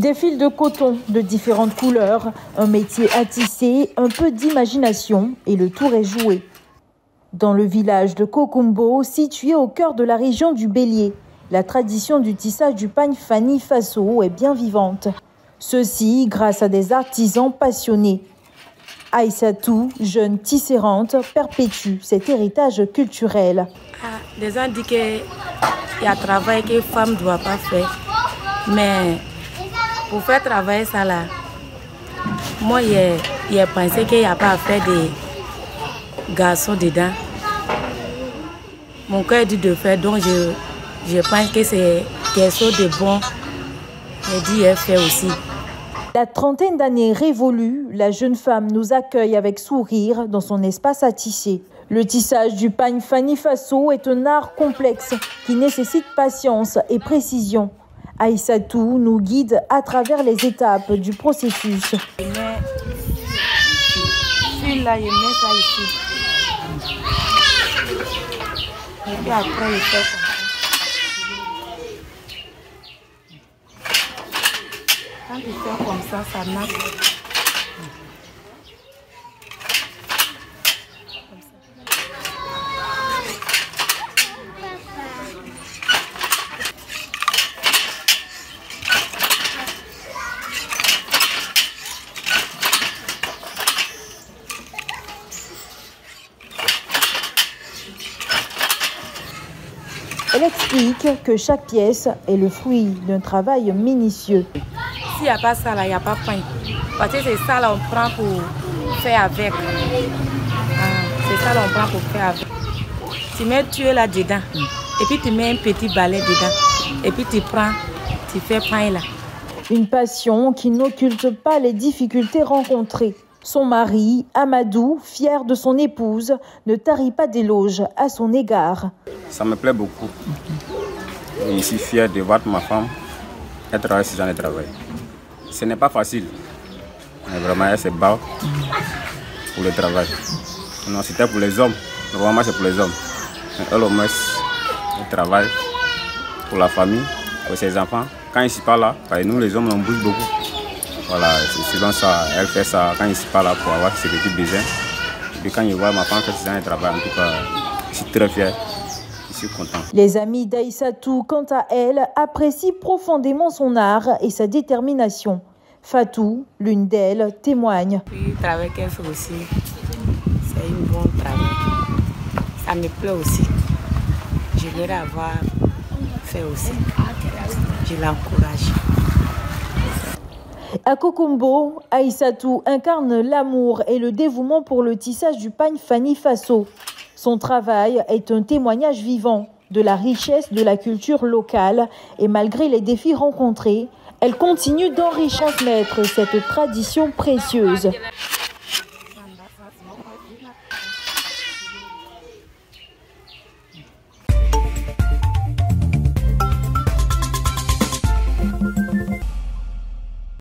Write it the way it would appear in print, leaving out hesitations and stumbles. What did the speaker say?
Des fils de coton de différentes couleurs, un métier à tisser, un peu d'imagination et le tour est joué. Dans le village de Kokumbo, situé au cœur de la région du Bélier, la tradition du tissage du pagne Fani Faso est bien vivante. Ceci grâce à des artisans passionnés. Aïssatou, jeune tisserante, perpétue cet héritage culturel. Les gens disent qu'il y a un travail que les femmes ne doivent pas faire. Mais pour faire travailler ça là, moi j'ai pensé qu'il n'y a pas à faire des garçons dedans. Mon cœur dit de faire, donc je pense que c'est quelque chose de bon. J'ai dit de faire aussi. La trentaine d'années révolue, la jeune femme nous accueille avec sourire dans son espace à tisser. Le tissage du pagne Fani Faso est un art complexe qui nécessite patience et précision. Aïssatou nous guide à travers les étapes du processus. Celui-là, je mets ça ici. Et puis après, je fais comme ça. Quand tu fais comme ça marche. Elle explique que chaque pièce est le fruit d'un travail minutieux. S'il n'y a pas ça là, il n'y a pas pain. Parce que c'est ça là on prend pour faire avec. C'est ça là on prend pour faire avec. Tu mets tuer là dedans. Et puis tu mets un petit balai dedans. Et puis tu prends, tu fais pain là. Une passion qui n'occulte pas les difficultés rencontrées. Son mari, Amadou, fier de son épouse, ne tarit pas d'éloges à son égard. Ça me plaît beaucoup. Je suis fier de voir ma femme. Elle travaille ce genre de travail. Ce n'est pas facile. Mais vraiment, elle se bat pour le travail. Non, c'était pour les hommes. Normalement, c'est pour les hommes. Mais elle, au moins, elle travaille pour la famille, avec ses enfants. Quand ils ne sont pas là, nous, les hommes, on bouge beaucoup. Voilà, c'est selon ça, elle fait ça quand il ne sont pas là pour avoir ce petit besoin. Et puis quand je vois ma femme faire ce genre de travail, en tout cas, je suis très fier. Je suis content. Les amis d'Aïssatou, quant à elle, apprécient profondément son art et sa détermination. Fatou, l'une d'elles, témoigne. Puis le travail qu'elle fait aussi, c'est un bon travail. Ça me plaît aussi. Je voudrais avoir fait aussi. Je l'encourage. À Kokumbo, Aïssatou incarne l'amour et le dévouement pour le tissage du pagne Fani Faso. Son travail est un témoignage vivant de la richesse de la culture locale et malgré les défis rencontrés, elle continue d'enrichir cette tradition précieuse.